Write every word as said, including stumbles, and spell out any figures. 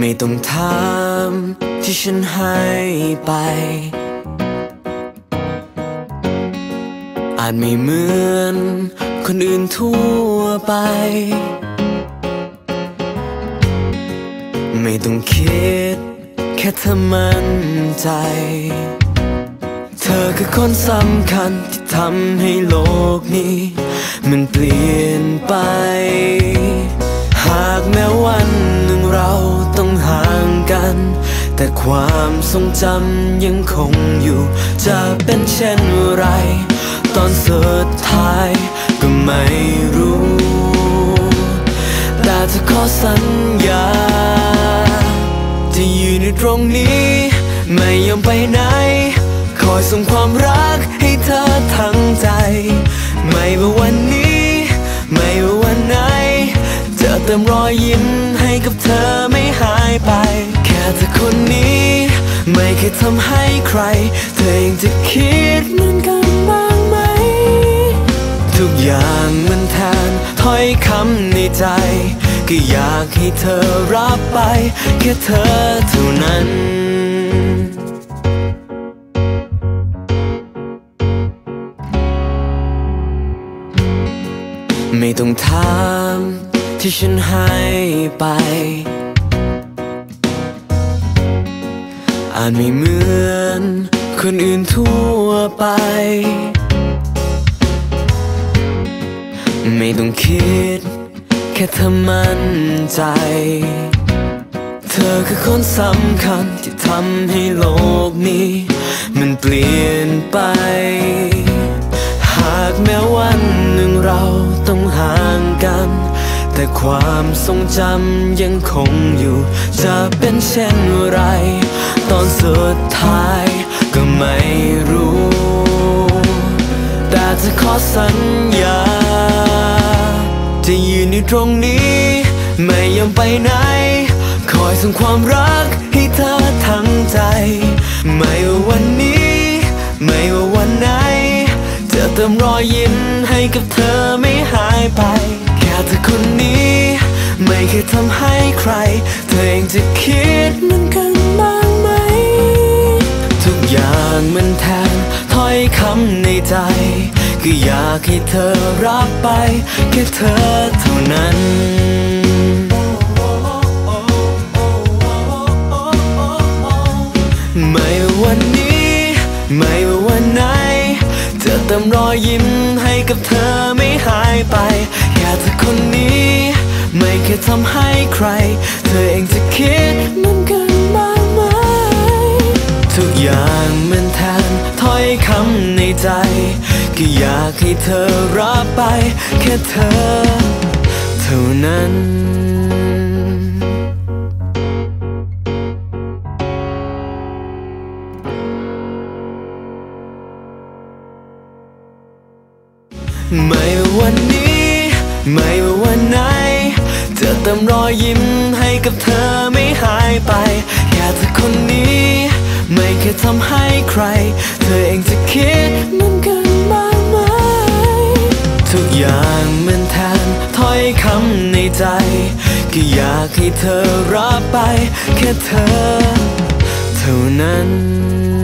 ไม่ต้องถามที่ฉันให้ไปอาจไม่เหมือนคนอื่นทั่วไปไม่ต้องคิดแค่เธอมั่นใจเธอคือคนสำคัญที่ทำให้โลกนี้มันเปลี่ยนไปหากแม้วันหนึ่งเราต้องห่างกันแต่ความทรงจำยังคงอยู่จะเป็นเช่นไรตอนสุดท้ายก็ไม่รู้แต่เธอขอสัญญาจะอยู่ในตรงนี้ไม่ยอมไปไหนคอยส่งความรักให้เธอทั้งใจไม่ว่าวันนี้ไม่ว่าวันไหนจะเติมรอยยิ้มให้กับเธอไม่หายไปแค่เธอคนนี้ไม่เคยทำให้ใครเธอยังจะคิดเหมือนกันบ้างไหมทุกอย่างมันแทนถ้อยคำในใจก็อยากให้เธอรับไปแค่เธอเท่านั้นไม่ต้องถามที่ฉันให้ไปอาจไม่เหมือนคนอื่นทั่วไปไม่ต้องคิดแค่เธอมั่นใจเธอคือคนสำคัญที่ทำให้โลกนี้มันเปลี่ยนไปหากแม้วันหนึ่งเราต้องห่างกันแต่ความทรงจำยังคงอยู่จะเป็นเช่นไรตอนสุดท้ายก็ไม่รู้แต่จะขอสัญญาจะยืนอยู่ตรงนี้ไม่ยอมไปไหนคอยส่งความรักให้เธอทั้งใจไม่ว่าวันนี้ไม่ว่าวันไหนจะเติมรอยยิ้มให้กับเธอไม่หายไปแค่เธอคนนี้ไม่เคยทำให้ใครเธอเองจะคิดเหมือนกันบ้างไหมทุกอย่างมันแทนถ้อยคำในใจก็อยากให้เธอรับไปแค่เธอเท่านั้นไม่ว่าวันนี้ไม่ว่าวันไหนจะเติมรอยยิ้มให้กับเธอไม่หายไปแค่เธอคนนี้ไม่เคยทำให้ใครเธอเองจะคิดเหมือนกันบ้างไหมทุกอย่างมันแทนถ้อยคำในใจก็อยากให้เธอรับไปแค่เธอเท่านั้นไม่ว่าวันนี้ไม่ว่าวันไหนจะเติมรอยยิ้มให้กับเธอไม่หายไปแค่เธอคนนี้ไม่เคยทำให้ใครเธอเองจะคิดเหมือนกันบ้างไหมทุกอย่างมันแทนถ้อยคำในใจก็อยากให้เธอรับไปแค่เธอเท่านั้น